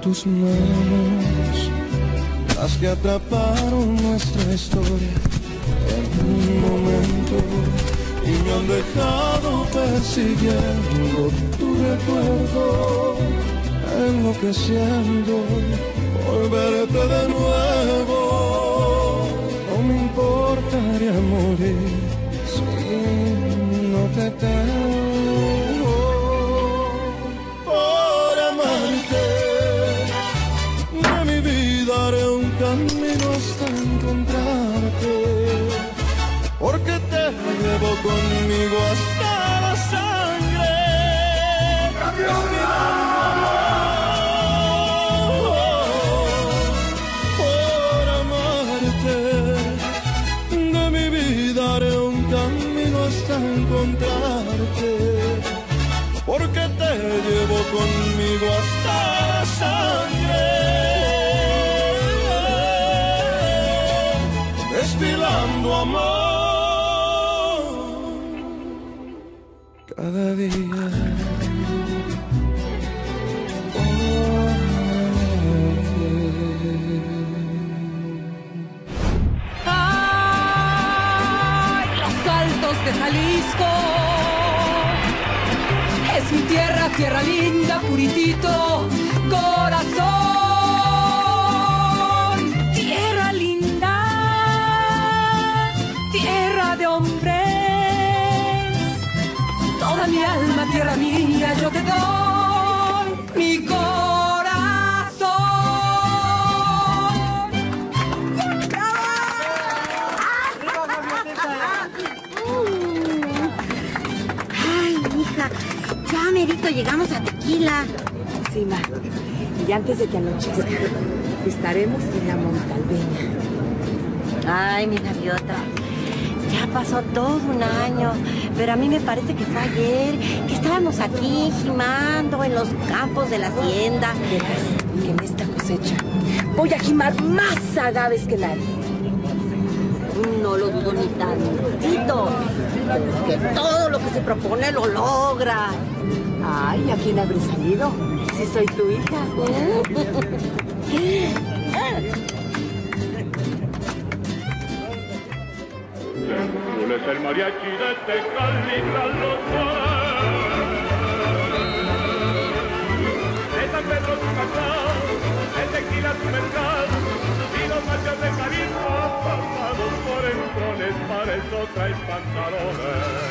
tus manos, las que atraparon nuestra historia en un momento y me han dejado persiguiendo tu recuerdo, enloqueciendo por verte de nuevo. No me importaría morir si no te tengo. Por amarte, de mi vida haré un camino hasta encontrarte, porque te llevo conmigo hasta la sangre. Por amarte, de mi vida haré un camino hasta encontrarte, porque te llevo conmigo hasta la sangre. Destilando amor cada día. ¡Ay, los Altos de Jalisco! Es mi tierra, tierra linda, puritito corazón. Tierra linda, tierra de hombres. Toda mi alma, tierra mía, yo te doy mi corazón. Ay, hija, ya merito llegamos a Tequila. Sí, ma. Y antes de que anochezca, estaremos en la Montalbeña. Ay, mi gaviota, ya pasó todo un año, pero a mí me parece que fue ayer, que estábamos aquí gimando en los campos de la hacienda. Verás que en esta cosecha voy a gimar más agaves que nadie. No lo dudo ni tantito, que todo lo que se propone lo logra. Ay, ¿a quién habré salido? Si soy tu hija. Tú eres el mariachi de Tecali, los de San Pedro su cacao, de Tequila su mercado, y los machos de Jalisco pasados por entrones, para eso traes pantalones.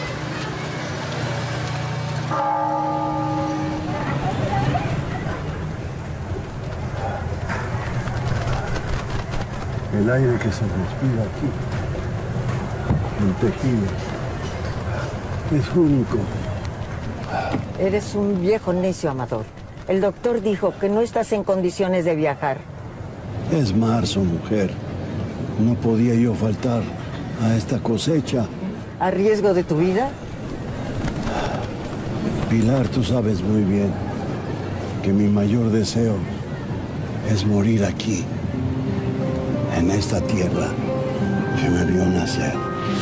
El aire que se respira aquí, en Tequila, es único. Eres un viejo necio, Amador. El doctor dijo que no estás en condiciones de viajar. Es marzo, mujer. No podía yo faltar a esta cosecha. ¿A riesgo de tu vida? Pilar, tú sabes muy bien que mi mayor deseo es morir aquí, en esta tierra que me vio nacer.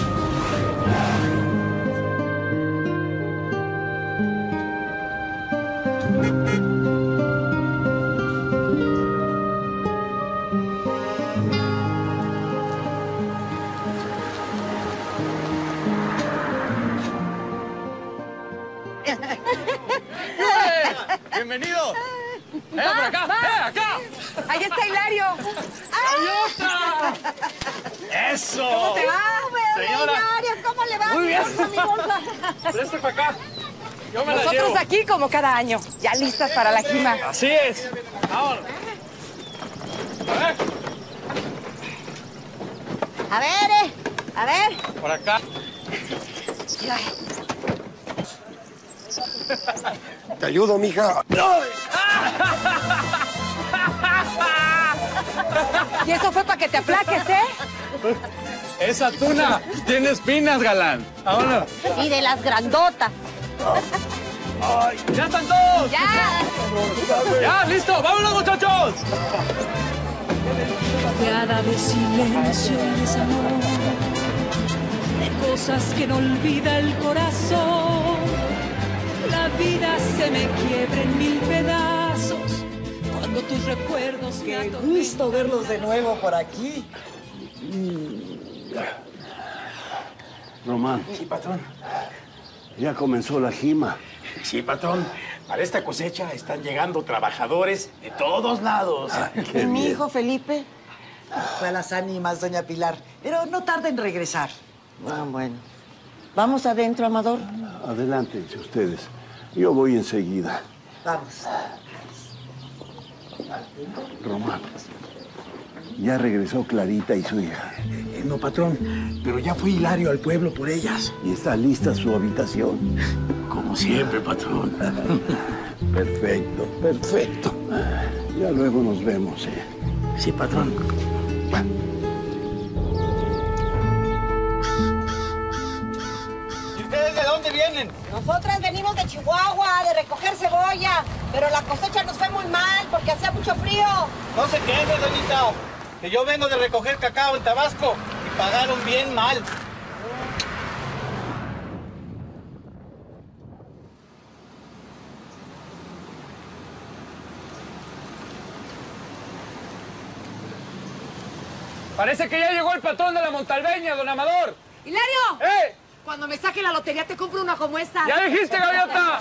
¡Bienvenido! ¡Por acá! ¡Acá! ¡Ahí está Hilario! ¡Gaviota! ¡Eso! ¿Cómo te va? Señora. Hilario, ¿cómo le va? Muy bien. Mi bolsa. Preste para acá. Yo me la Nosotros llevo. aquí como cada año, ya listas para la gima. Así es. Vámonos. A ver. A ver. Por acá. Te ayudo, mija. Y eso fue para que te aplaques, ¿eh? Esa tuna tiene espinas, galán. Vámonos. Y de las grandotas. ¡Ya están todos! ¡Ya! ¡Ya, listo! ¡Vámonos, muchachos! Rodeada de silencio y desamor, de cosas que no olvida el corazón. La vida se me quiebra en mil pedazos, con tus recuerdos. Qué gusto verlos de nuevo por aquí. Román. Sí, patrón. Ya comenzó la jima. Sí, patrón. Para esta cosecha están llegando trabajadores de todos lados. ¿Y mi hijo Felipe? Fue a las ánimas, doña Pilar. Pero no tarda en regresar. Ah, bueno. ¿Vamos adentro, Amador? Adelántense ustedes. Yo voy enseguida. Vamos. Román, ya regresó Clarita y su hija. No, patrón, pero ya fue Hilario al pueblo por ellas. ¿Y está lista su habitación? Como siempre, patrón. Perfecto, perfecto. Ya luego nos vemos, ¿eh? Sí, patrón. ¿Y ustedes de dónde vienen? Nosotras venimos de Chihuahua, de recoger cebolla, pero la cosecha nos fue muy mal porque hacía mucho frío. No se quede, doñita, que yo vengo de recoger cacao en Tabasco y pagaron bien mal. Parece que ya llegó el patrón de la Montalbeña, don Amador. ¡Hilario! ¡Eh! Cuando me saque la lotería te compro una como esta. ¡Ya dijiste, gaviota!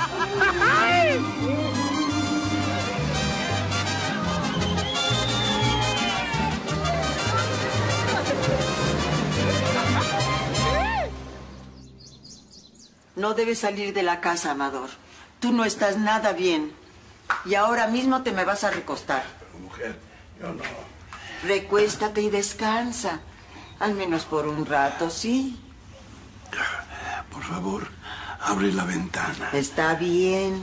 No debes salir de la casa, Amador. Tú no estás nada bien. Y ahora mismo te me vas a recostar. Pero, mujer, yo no. Recuéstate y descansa. Al menos por un rato, ¿sí? Por favor, abre la ventana. Está bien.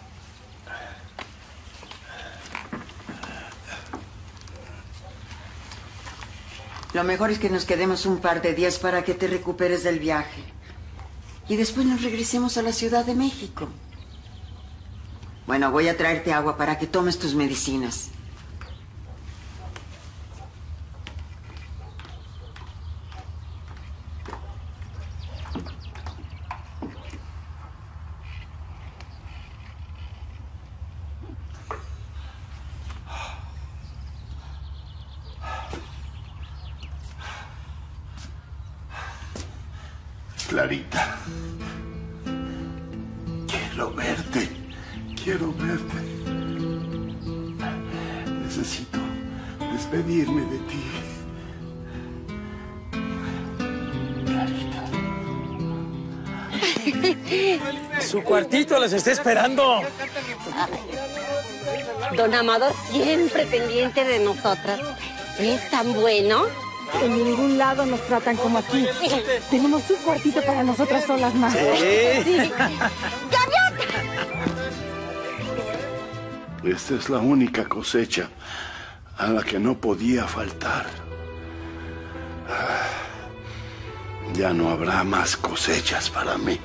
Lo mejor es que nos quedemos un par de días para que te recuperes del viaje. Y después nos regresemos a la Ciudad de México. Bueno, voy a traerte agua para que tomes tus medicinas. Clarita, quiero verte, quiero verte. Necesito despedirme de ti. Clarita. Su cuartito les está esperando. Don Amador siempre pendiente de nosotras. ¿Es tan bueno? En ningún lado nos tratan como aquí. Tenemos un cuartito para nosotras solas más. Sí. ¡Gaviota! Esta es la única cosecha a la que no podía faltar. Ya no habrá más cosechas para mí.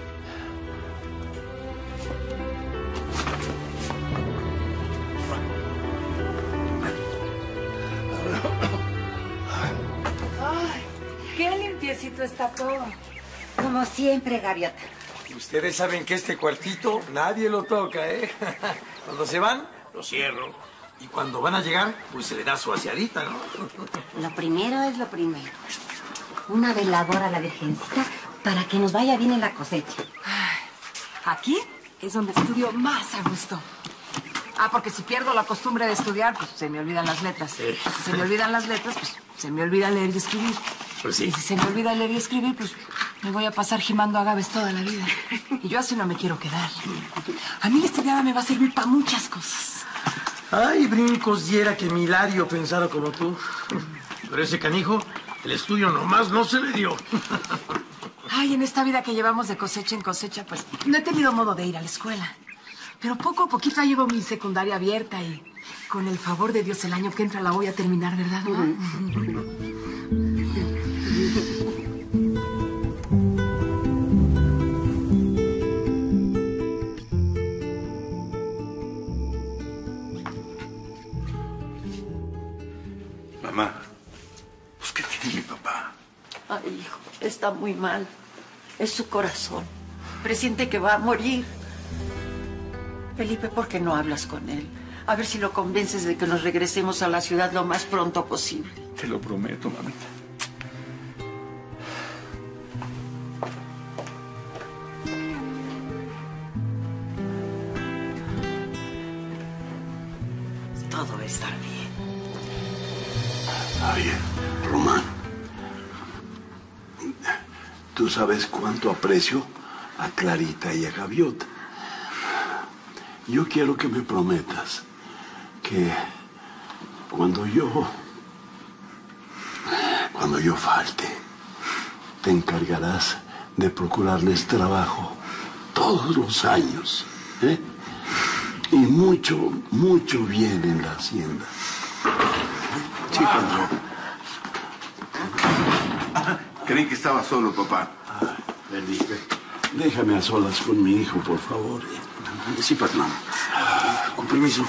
Qué limpiecito está todo. Como siempre, Gaviota. Ustedes saben que este cuartito nadie lo toca, ¿eh? Cuando se van, lo cierro. Y cuando van a llegar, pues se le da su aseadita, ¿no? Lo primero es lo primero. Una veladora a la Virgencita para que nos vaya bien en la cosecha. Aquí es donde estudio más a gusto. Ah, porque si pierdo la costumbre de estudiar, pues se me olvidan las letras. Si se me olvidan las letras, pues se me olvida leer y escribir. Pues sí. Y si se me olvida leer y escribir, pues me voy a pasar gimando agaves toda la vida. Y yo así no me quiero quedar. A mí la estudiada me va a servir para muchas cosas. Ay, brincos diera que mi Hilario pensara como tú. Pero ese canijo, el estudio nomás no se le dio. Ay, en esta vida que llevamos de cosecha en cosecha, pues no he tenido modo de ir a la escuela. Pero poco a poquito ya llevo mi secundaria abierta y con el favor de Dios el año que entra la voy a terminar, ¿verdad, ma? Mamá, pues ¿qué tiene mi papá? Ay, hijo, está muy mal. Es su corazón. Presiente que va a morir. Felipe, ¿por qué no hablas con él? A ver si lo convences de que nos regresemos a la ciudad lo más pronto posible. Te lo prometo, mamita. Todo va a estar bien. Oye, Román, tú sabes cuánto aprecio a Clarita y a Gaviota. Yo quiero que me prometas que cuando yo falte, te encargarás de procurarles trabajo todos los años, ¿eh? Y mucho, mucho bien en la hacienda. Chicos, creí que estaba solo, papá. Felipe, déjame a solas con mi hijo, por favor. Sí, patrón. Con permiso.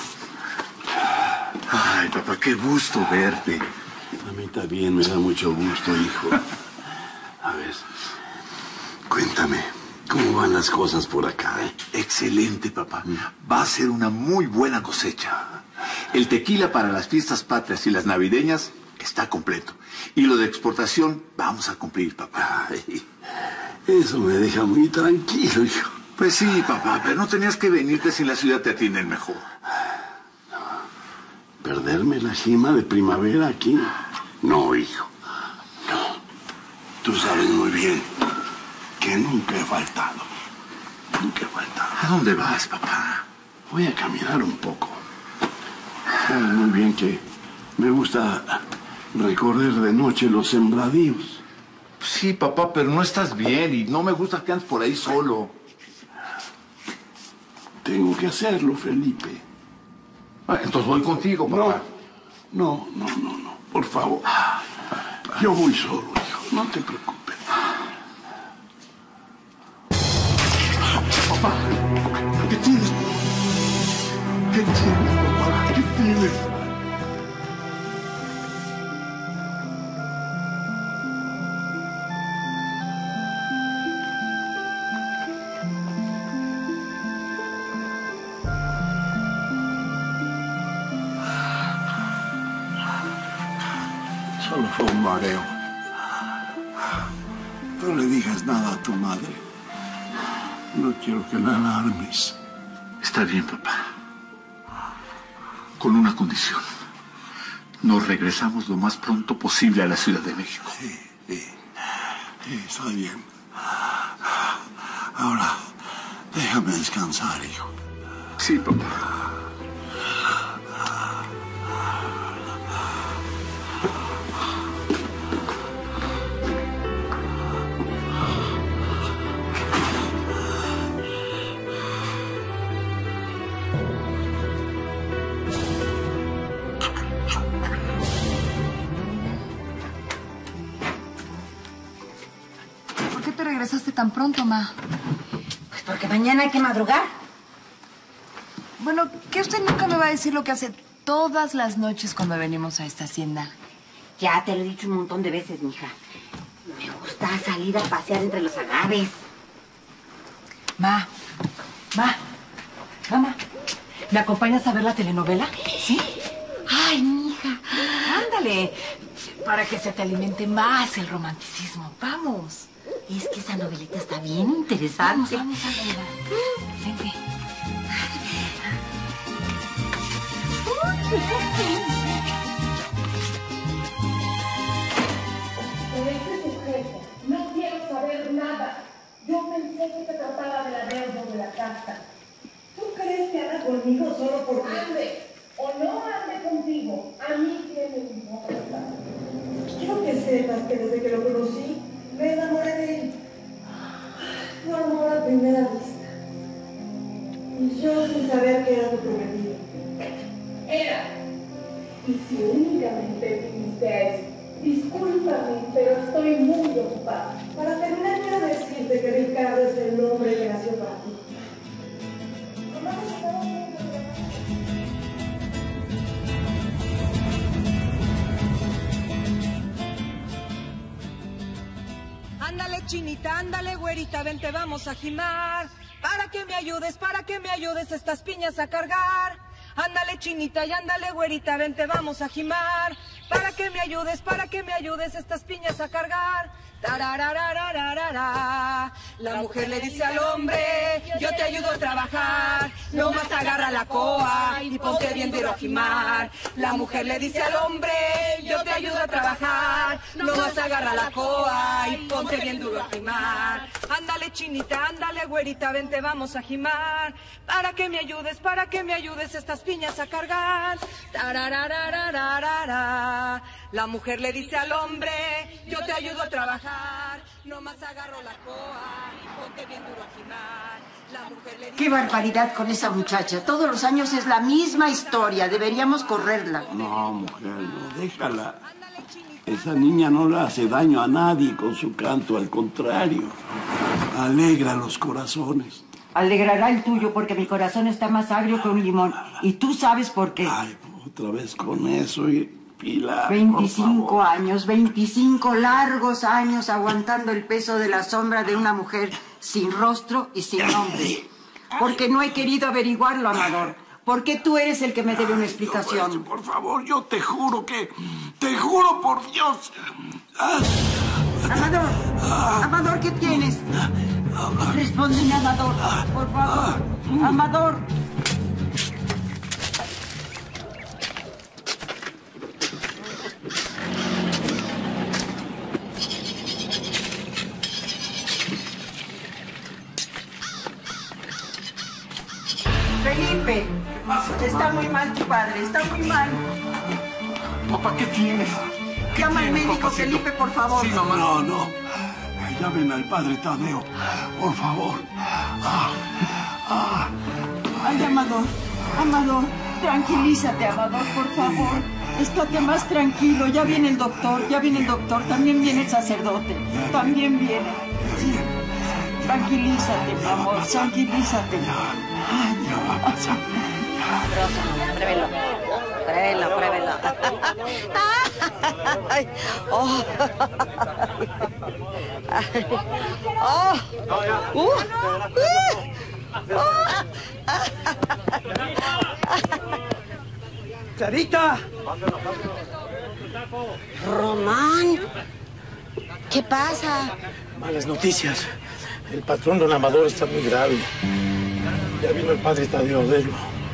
Ay, papá, qué gusto verte. A mí también me da mucho gusto, hijo. A ver, cuéntame, ¿cómo van las cosas por acá, eh? Excelente, papá. Va a ser una muy buena cosecha. El tequila para las fiestas patrias y las navideñas está completo. Y lo de exportación vamos a cumplir, papá. Ay, eso me deja muy tranquilo, hijo. Pues sí, papá, pero no tenías que venirte si en la ciudad te atienden mejor. ¿Perderme la jima de primavera aquí? No, hijo. No. Tú sabes muy bien que nunca he faltado. Nunca he faltado. ¿A dónde vas, papá? Voy a caminar un poco. Sabes muy bien que me gusta recorrer de noche los sembradíos. Sí, papá, pero no estás bien y no me gusta que andes por ahí solo. Tengo que hacerlo, Felipe. Entonces voy contigo, papá. No. Por favor. Yo voy solo, hijo. No te preocupes. Papá, ¿qué tienes? ¿Qué tienes, papá? ¿Qué tienes? Solo fue un mareo. No le digas nada a tu madre. No quiero que la alarmes. Está bien, papá. Con una condición. Nos regresamos lo más pronto posible a la Ciudad de México. Sí, está bien. Ahora, déjame descansar, hijo. Sí, papá. ¿Por qué te regresaste tan pronto, ma? Pues porque mañana hay que madrugar. Bueno, ¿qué usted nunca me va a decir lo que hace todas las noches cuando venimos a esta hacienda? Ya te lo he dicho un montón de veces, mija. Me gusta salir a pasear entre los agaves. Mamá, ¿me acompañas a ver la telenovela? ¿Sí? Ay, mija. Ándale, para que se te alimente más el romanticismo. Vamos. Es que esa novelita está bien interesante. Vamos, ándale. Vente. No quiero saber nada. Yo pensé que se trataba de la deuda de la casa. ¿Tú crees que anda conmigo solo porque ande o no ande contigo? A mí qué me importa. Quiero que sepas que desde que lo conocí me enamoré de él. Fue amor a primera vista. Y yo sin saber que era tu prometido. Era. Y si únicamente viniste a eso, discúlpame, pero estoy muy ocupada. Para terminar, quiero decirte que Ricardo es el nombre que nació para ti. Ándale, chinita, ándale, güerita, vente, vamos a jimar. Para que me ayudes estas piñas a cargar. Ándale, chinita, y ándale, güerita, vente, vamos a jimar. Para que me ayudes estas piñas a cargar. Tarararararara. La mujer le dice al hombre, yo te ayudo a trabajar, nomás agarra la coa y ponte bien duro a jimar. La mujer le dice al hombre, yo te ayudo a trabajar, nomás agarra la coa y ponte bien duro a jimar. Ándale, chinita, ándale, güerita, vente, vamos a jimar. Para que me ayudes estas piñas a cargar. Tarararararara. La mujer le dice al hombre, yo te ayudo a trabajar, nomás agarro la coa y ponte bien duro a jimar. La mujer le dice... Qué barbaridad con esa muchacha. Todos los años es la misma historia. Deberíamos correrla. No, mujer, no, déjala. Esa niña no le hace daño a nadie con su canto, al contrario. Alegra los corazones. Alegrará el tuyo porque mi corazón está más agrio que un limón. Y tú sabes por qué. Ay, otra vez con eso, Pilar. 25 años, 25 largos años aguantando el peso de la sombra de una mujer sin rostro y sin nombre. Porque no he querido averiguarlo, Amador. Porque tú eres el que me debe una explicación. Por favor, yo te juro que... Te juro por Dios. Amador, Amador, ¿qué tienes? Respóndeme, Amador, por favor. Amador. Felipe, está muy mal tu padre, está muy mal. Papá, ¿qué tienes? Llama al médico, papacito? Felipe, por favor. Sí, mamá. No. Llamen al padre Tadeo, por favor. Ay, Amador, tranquilízate, Amador, por favor. Estate más tranquilo, ya viene el doctor, también viene el sacerdote, también viene. Sí. Tranquilízate, mi amor, tranquilízate. Pruébelo. Ay, oh. ¡Clarita! Román, ¿qué pasa? Malas noticias. El patrón don Amador está muy grave. Ya vino el padre Tadeo a verlo.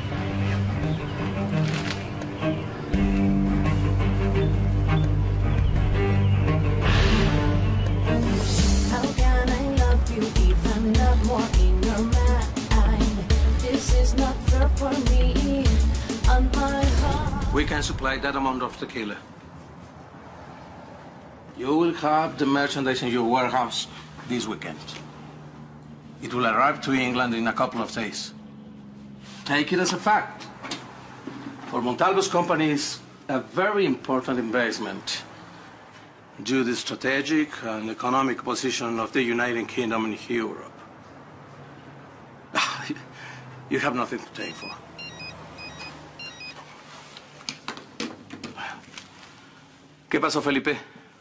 We can supply that amount of tequila. You will have the merchandise in your warehouse this weekend. It will arrive to England in a couple of days. Take it as a fact. For Montalvo's company, it's a very important investment due to the strategic and economic position of the United Kingdom in Europe. You have nothing to take for. ¿Qué pasó, Felipe?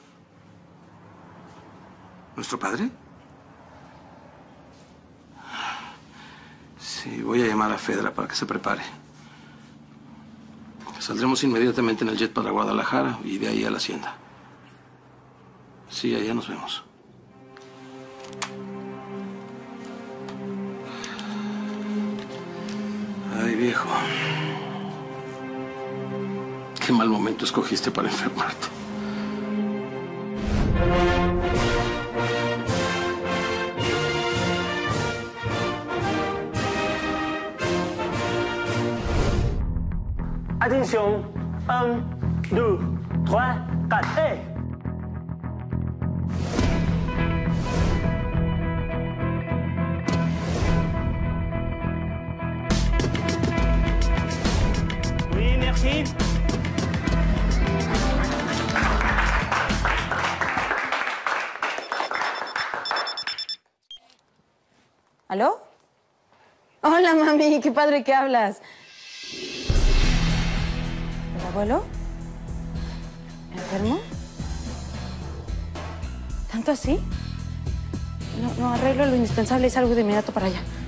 ¿Nuestro padre? Sí, voy a llamar a Fedra para que se prepare. Saldremos inmediatamente en el jet para Guadalajara y de ahí a la hacienda. Sí, allá nos vemos. Ay, viejo. Qué mal momento escogiste para enfermarte. Attention, 1, 2, 3, 4, et... Oui, merci. ¿Aló? Hola, mami, qué padre que hablas. ¿El abuelo? ¿Enfermo? ¿Tanto así? No, arreglo lo indispensable y salgo de inmediato para allá.